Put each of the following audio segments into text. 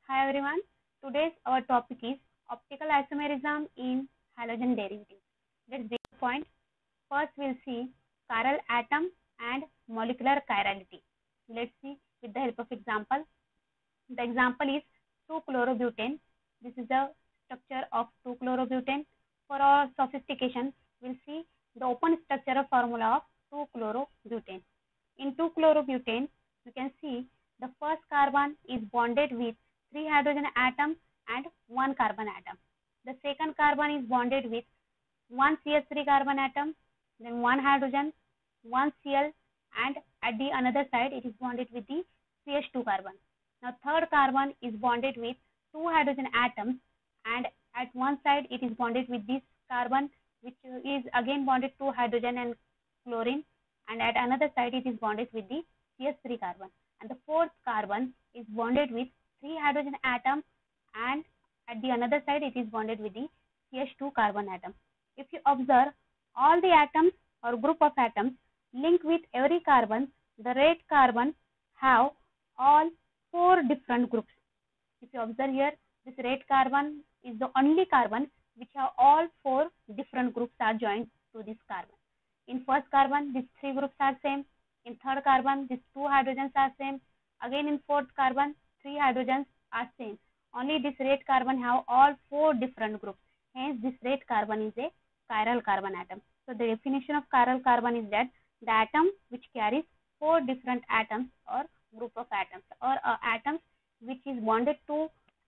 Hi everyone. Today's our topic is optical isomerism in halogen derivatives. Let's break the point. First we'll see chiral atom and molecular chirality. Let's see with the help of example. The example is 2-chlorobutane. This is the structure of 2-chlorobutane. For our sophistication, we'll see the open structural formula of 2-chlorobutane. In 2-chlorobutane, you can see the first carbon is bonded with 3 hydrogen atoms and 1 carbon atom. The second carbon is bonded with 1 CH3 carbon atom, then 1 hydrogen, 1 Cl, and at the another side it is bonded with the CH2 carbon. Now third carbon is bonded with 2 hydrogen atoms, and at one side it is bonded with this carbon, which is again bonded to hydrogen and chlorine, and at another side it is bonded with the CH3 carbon. And the fourth carbon is bonded with 3 hydrogen atoms, and at the another side it is bonded with the CH2 carbon atom. If you observe all the atoms or group of atoms linked with every carbon, the red carbon have all 4 different groups. If you observe here, this red carbon is the only carbon which have all 4 different groups are joined to this carbon. In first carbon, these 3 groups are same. In third carbon, these 2 hydrogens are same. Again in fourth carbon, 3 hydrogens are same. Only this red carbon have all 4 different groups. Hence, this red carbon is a chiral carbon atom. So, the definition of chiral carbon is that the atom which carries 4 different atoms or group of atoms, or atoms which is bonded to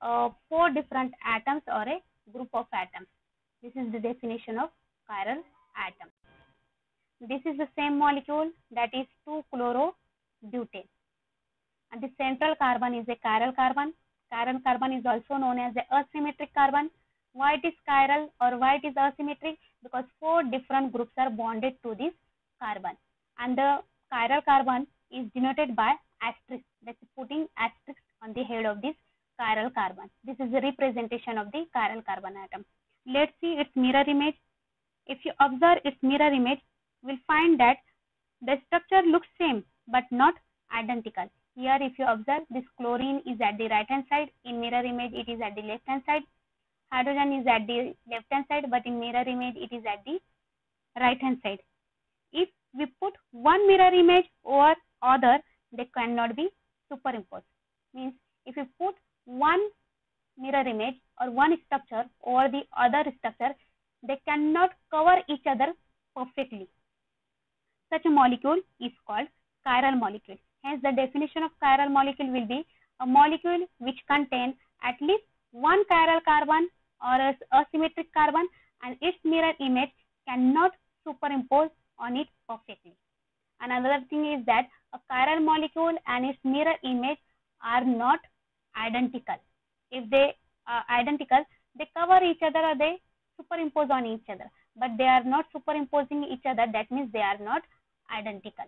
4 different atoms or a group of atoms. This is the definition of chiral atom. This is the same molecule, that is 2-chlorobutane. And the central carbon is a chiral carbon. Chiral carbon is also known as the asymmetric carbon. Why it is chiral or why it is asymmetric? Because 4 different groups are bonded to this carbon. And the chiral carbon is denoted by asterisk. That's putting asterisk on the head of this chiral carbon. This is the representation of the chiral carbon atom. Let's see its mirror image. If you observe its mirror image, we'll find that the structure looks same but not identical. Here if you observe, this chlorine is at the right hand side, in mirror image it is at the left hand side. Hydrogen is at the left hand side, but in mirror image it is at the right hand side. If we put one mirror image over other, they cannot be superimposed. Means if you put one mirror image or one structure over the other structure, they cannot cover each other perfectly. Such a molecule is called chiral molecule. Hence, the definition of chiral molecule will be a molecule which contains at least one chiral carbon or a asymmetric carbon, and its mirror image cannot superimpose on it perfectly. Another thing is that a chiral molecule and its mirror image are not identical. If they are identical, they cover each other or they superimpose on each other, but they are not superimposing each other. That means they are not identical.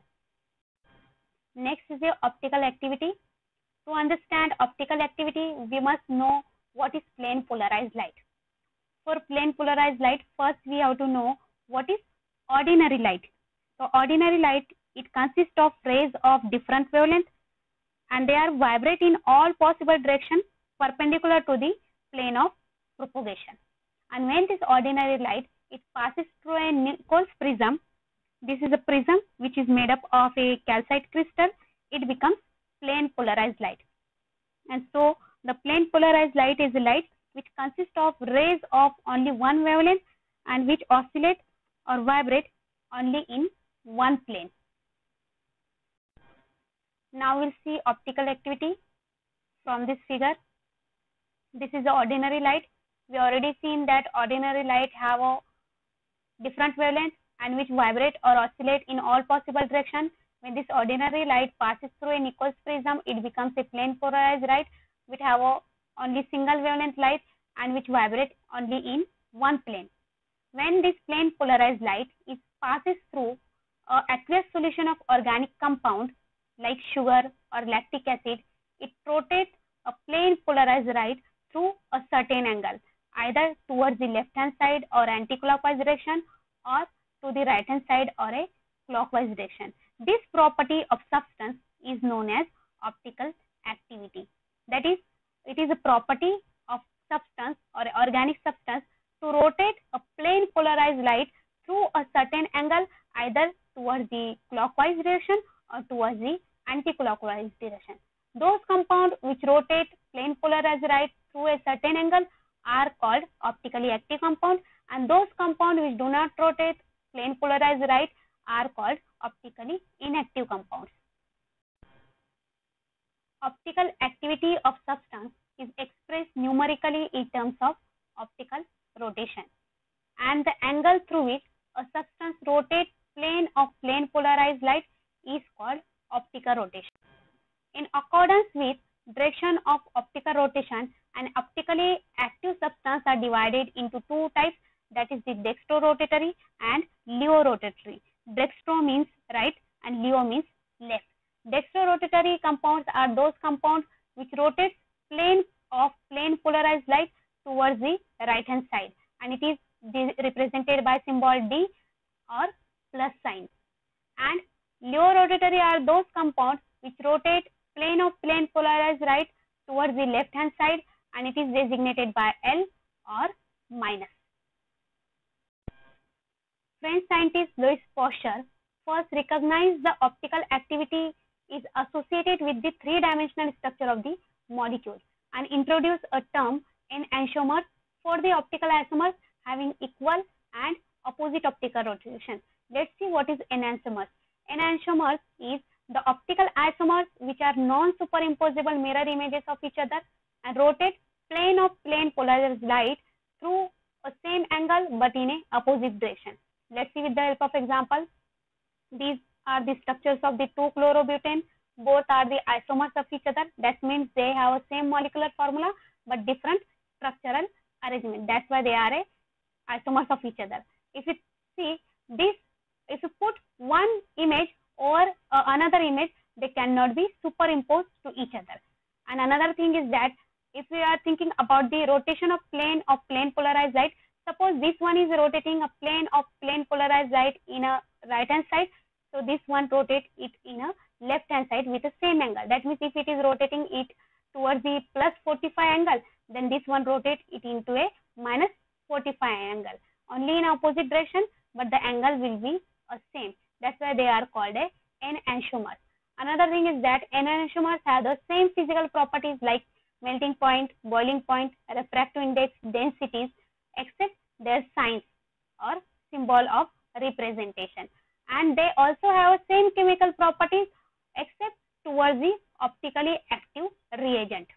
Next is the optical activity. To understand optical activity, we must know what is plane polarized light. For plane polarized light, first we have to know what is ordinary light. So, ordinary light, it consists of rays of different wavelength, and they are vibrate in all possible directions perpendicular to the plane of propagation. And when this ordinary light, it passes through a Nichols prism. This is a prism which is made up of a calcite crystal. It becomes plane polarized light. And so, the plane polarized light is a light which consists of rays of only one wavelength and which oscillate or vibrate only in one plane. Now, we'll see optical activity from this figure. This is the ordinary light. We already seen that ordinary light have a different wavelength and which vibrate or oscillate in all possible directions. When this ordinary light passes through a Nichols prism, it becomes a plane polarized light which have a only single wavelength light and which vibrate only in one plane. When this plane polarized light is passes through a aqueous solution of organic compound like sugar or lactic acid, it rotates a plane polarized light through a certain angle, either towards the left hand side or anti-clockwise direction, or to the right hand side or a clockwise direction. This property of substance is known as optical activity. That is, it is a property of substance or organic substance to rotate a plane polarized light through a certain angle, either towards the clockwise direction or towards the anti-clockwise direction. Those compounds which rotate plane polarized light through a certain angle are called optically active compound, and those compounds which do not rotate plane polarized light are called optically inactive compounds. Optical activity of substance is expressed numerically in terms of optical rotation, and the angle through which a substance rotates plane of plane polarized light is called optical rotation. In accordance with direction of optical rotation, an optically active substance are divided into two types, that is the dextrorotatory and levorotatory. Dextro means right and levo means left. Dextrorotatory compounds are those compounds which rotate plane of plane polarized light towards the right hand side, and it is represented by symbol D or plus sign. And levorotatory are those compounds which rotate plane of plane polarized light towards the left hand side, and it is designated by L or minus. French scientist Louis Pasteur first recognized the optical activity is associated with the three-dimensional structure of the molecule and introduced a term enantiomers for the optical isomers having equal and opposite optical rotation. Let's see what is enantiomers. Enantiomers is the optical isomers which are non-superimposable mirror images of each other and rotate plane of plane polarized light through a same angle but in a opposite direction. Let's see with the help of example. These are the structures of the 2-chlorobutane. Both are the isomers of each other. That means they have a same molecular formula but different structural arrangement. That's why they are a isomers of each other. If you see this, if you put one image over another image, they cannot be superimposed to each other. And another thing is that if we are thinking about the rotation of plane polarized light, suppose this one is rotating a plane of plane polarized light in a right hand side, so this one rotates it in a left hand side with the same angle. That means if it is rotating it towards the plus 45 angle, then this one rotates it into a minus 45 angle, only in opposite direction, but the angle will be same. That's why they are called a enantiomers. Another thing is that enantiomers have the same physical properties like melting point, boiling point, refractive index, densities, except their signs or symbol of representation, and they also have same chemical properties except towards the optically active reagent.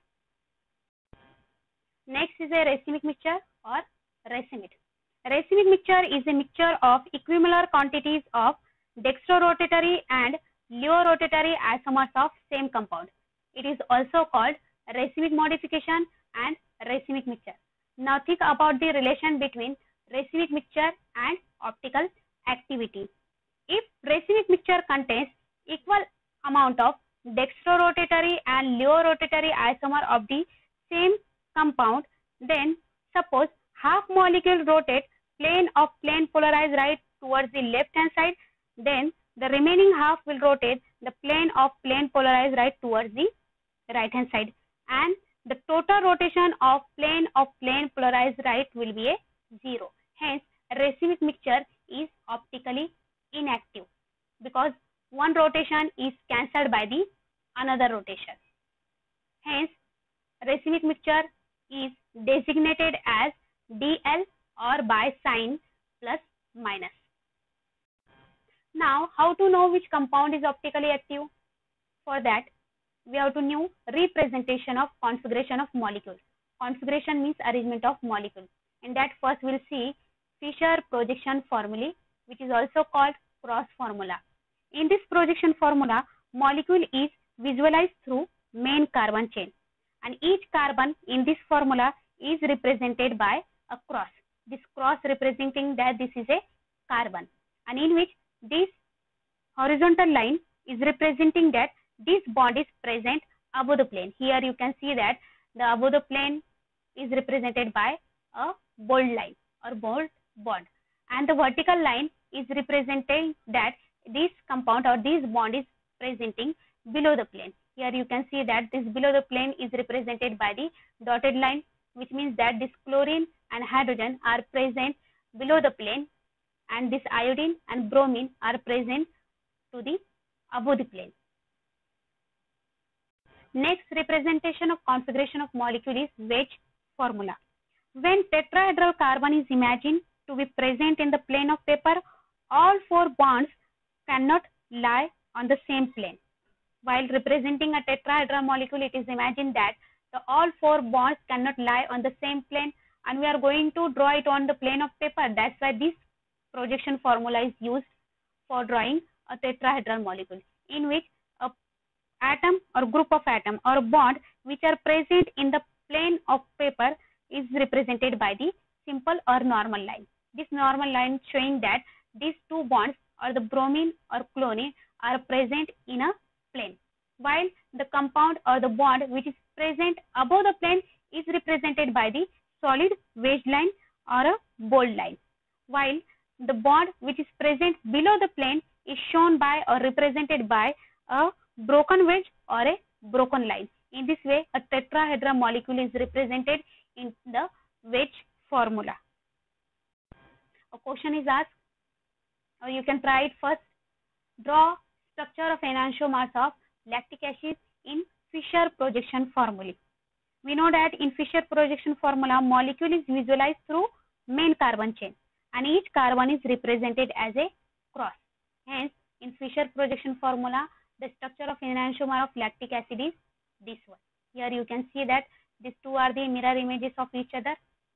Next is a racemic mixture or racemate. Racemic mixture is a mixture of equimolar quantities of dextrorotatory and levorotatory isomers of same compound. It is also called racemic modification and racemic mixture. Now think about the relation between racemic mixture and optical activity. If racemic mixture contains equal amount of dextrorotatory and levorotatory isomer of the same compound, then suppose half molecule rotate plane of plane polarized light towards the left hand side, then the remaining half will rotate the plane of plane polarized light towards the right hand side, and the total rotation of plane polarized light will be a 0. Hence, racemic mixture is optically inactive because one rotation is cancelled by the another rotation. Hence, racemic mixture is designated as DL or by sign plus minus. Now, how to know which compound is optically active? For that, we have to know representation of configuration of molecules. Configuration means arrangement of molecules. In that, first we will see Fischer projection formulae, which is also called cross formula. In this projection formula, molecule is visualized through main carbon chain, and each carbon in this formula is represented by a cross. This cross representing that this is a carbon, and in which this horizontal line is representing that this bond is present above the plane. Here you can see that the above the plane is represented by a bold line or bold bond, and the vertical line is representing that this compound or this bond is presenting below the plane. Here you can see that this below the plane is represented by the dotted line, which means that this chlorine and hydrogen are present below the plane, and this iodine and bromine are present to the above the plane. Next representation of configuration of molecule is wedge formula. When tetrahedral carbon is imagined to be present in the plane of paper, all four bonds cannot lie on the same plane. While representing a tetrahedral molecule, it is imagined that all four bonds cannot lie on the same plane, and we are going to draw it on the plane of paper. That's why this projection formula is used for drawing a tetrahedral molecule, in which a atom or group of atom or bond which are present in the plane of paper is represented by the simple or normal line. This normal line showing that these two bonds or the bromine or chlorine are present in a plane, while the compound or the bond which is present above the plane is represented by the solid wedge line or a bold line, while the bond which is present below the plane is shown by or represented by a broken wedge or a broken line. In this way, a tetrahedral molecule is represented in the wedge formula. A question is asked, or you can try it first. Draw structure of enantiomers of lactic acid in Fischer projection formula. We know that in Fischer projection formula, molecule is visualized through main carbon chain, and each carbon is represented as a cross. Hence, in Fischer projection formula, the structure of enantiomer of lactic acid is this one. Here you can see that these two are the mirror images of each other,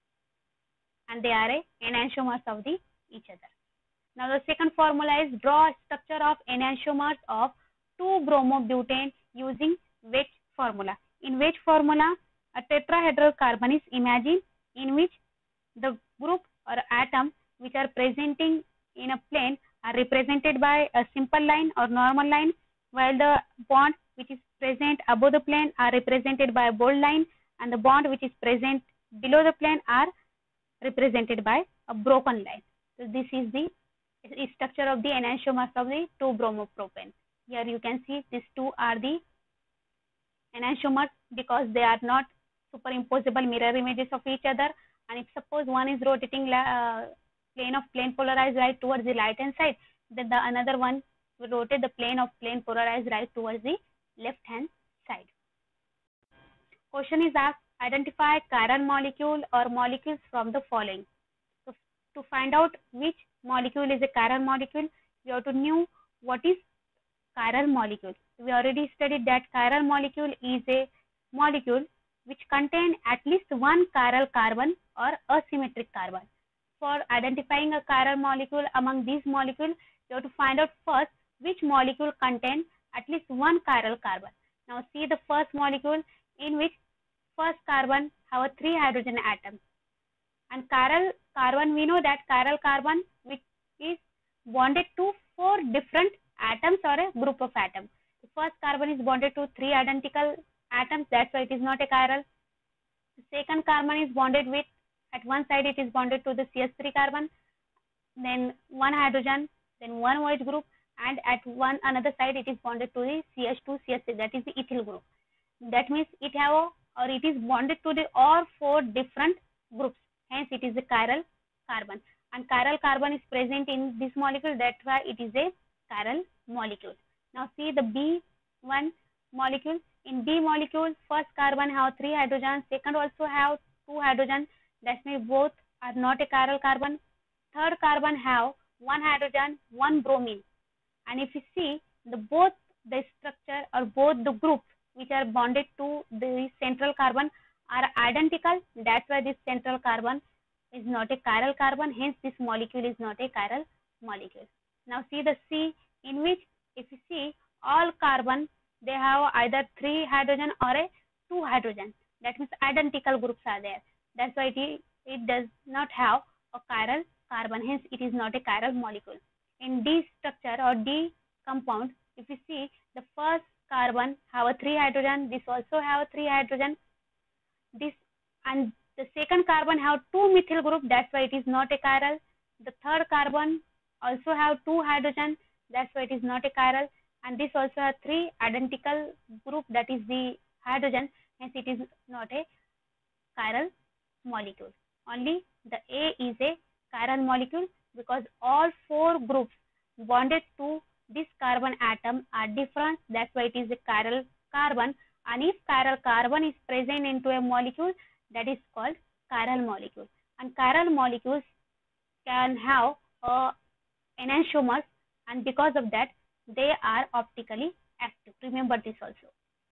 and they are enantiomers of each other. Now the second formula is draw a structure of enantiomers of 2-bromobutane using wedge formula. In wedge formula, a tetrahedral carbon is imagined in which the group or atom which are presenting in a plane are represented by a simple line or normal line, while the bond which is present above the plane are represented by a bold line, and the bond which is present below the plane are represented by a broken line. So this is the structure of the enantiomers of the 2-bromopropane. Here you can see these two are the enantiomers because they are not superimposable mirror images of each other, and if suppose one is rotating plane polarized right towards the right hand side, then the another one will rotate the plane polarized right towards the left hand side. Question is asked, identify chiral molecule or molecules from the following. So to find out which molecule is a chiral molecule, we have to know what is chiral molecule. We already studied that chiral molecule is a molecule which contain at least one chiral carbon or asymmetric carbon. For identifying a chiral molecule among these molecules, you have to find out first which molecule contain at least one chiral carbon. Now see the first molecule, in which first carbon have a 3 hydrogen atoms, and chiral carbon, we know that chiral carbon which is bonded to 4 different atoms or a group of atoms. The first carbon is bonded to 3 identical atoms, that's why it is not a chiral. The second carbon is bonded with, at one side it is bonded to the CH3 carbon, then 1 hydrogen, then 1 OH group, and at another side it is bonded to the CH2 CH3, that is the ethyl group. That means it is bonded to the all 4 different groups. Hence it is a chiral carbon, and chiral carbon is present in this molecule, that's why it is a chiral molecule. Now see the B1 molecule. In B molecule, first carbon have 3 hydrogens, second also have 2 hydrogens, that means both are not a chiral carbon. Third carbon have 1 hydrogen, 1 bromine, and if you see both the structure or both the groups which are bonded to the central carbon are identical, that's why this central carbon is not a chiral carbon, hence this molecule is not a chiral molecule. Now see the C, in which if you see all carbon, they have either 3 hydrogen or a 2 hydrogen, that means identical groups are there, that's why it does not have a chiral carbon, hence it is not a chiral molecule. In D structure or D compound, if you see the first carbon have a 3 hydrogen, this also have a 3 hydrogen, this, and the second carbon have 2 methyl group, that's why it is not a chiral. The third carbon also have 2 hydrogen, that's why it is not a chiral, and this also has 3 identical group, that is the hydrogen, hence it is not a chiral molecule. Only the A is a chiral molecule because all 4 groups bonded to this carbon atom are different, that's why it is a chiral carbon, and if chiral carbon is present into a molecule, that is called chiral molecule. And chiral molecules can have enantiomers, and because of that they are optically active. Remember this also.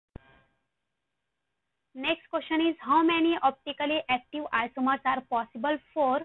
Next question is, how many optically active isomers are possible for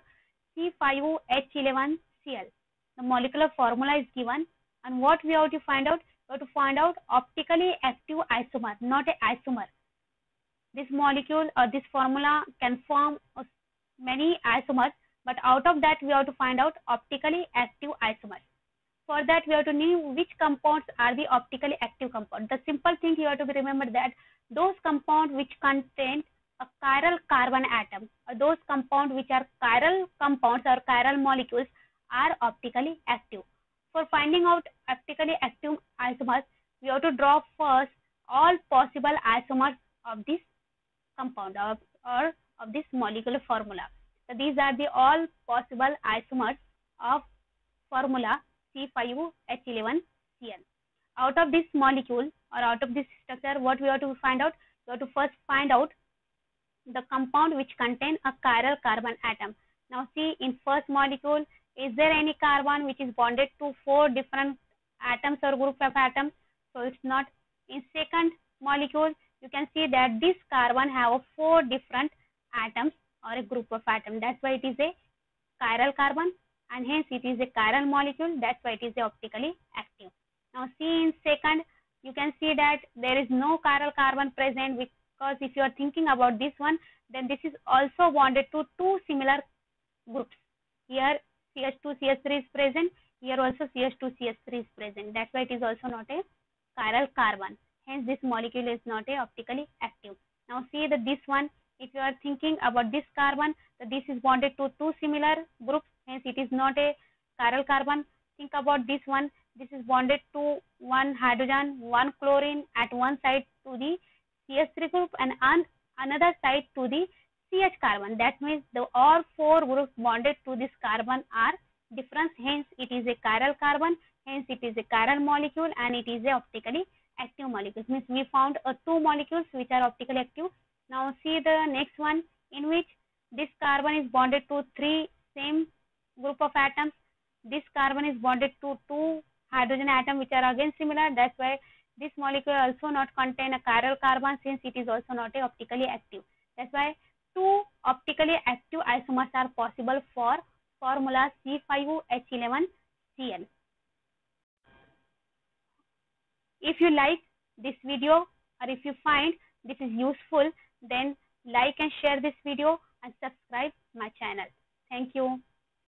C5H11Cl? The molecular formula is given, and what we have to find out? We have to find out optically active isomer, not a isomer. This molecule or this formula can form many isomers, but out of that we have to find out optically active isomers. For that we have to know which compounds are the optically active compounds. The simple thing you have to remember that those compounds which contain a chiral carbon atom, or those compounds which are chiral compounds or chiral molecules are optically active. For finding out optically active isomers, we have to draw first all possible isomers of this compound or of this molecular formula. So these are the all possible isomers of formula C5H11Cl. Out of this molecule or out of this structure, what we have to find out? We have to first find out the compound which contain a chiral carbon atom. Now see, in first molecule, is there any carbon which is bonded to 4 different atoms or group of atoms? So it's not. In second molecule, you can see that this carbon have 4 different atoms or a group of atoms. That's why it is a chiral carbon, and hence it is a chiral molecule. That's why it is optically active. Now see, in second, you can see that there is no chiral carbon present, because if you are thinking about this one, then this is also bonded to 2 similar groups. Here CH2CH3 is present, here also CH2CH3 is present. That's why it is also not a chiral carbon. Hence this molecule is not a optically active. Now see that this one, if you are thinking about this carbon, that this is bonded to 2 similar groups, hence it is not a chiral carbon. Think about this one, this is bonded to 1 hydrogen, 1 chlorine at one side to the CH3 group and another side to the CH carbon. That means all 4 groups bonded to this carbon are different, hence it is a chiral carbon, hence it is a chiral molecule and it is a optically active molecule. Means we found 2 molecules which are optically active. Now see the next one, in which this carbon is bonded to 3 same group of atoms. This carbon is bonded to 2 hydrogen atoms which are again similar. That's why this molecule also not contain a chiral carbon, since it is also not a optically active. That's why 2 optically active isomers are possible for formula C5H11Cl. If you like this video or if you find this is useful, then like and share this video and subscribe my channel. Thank you.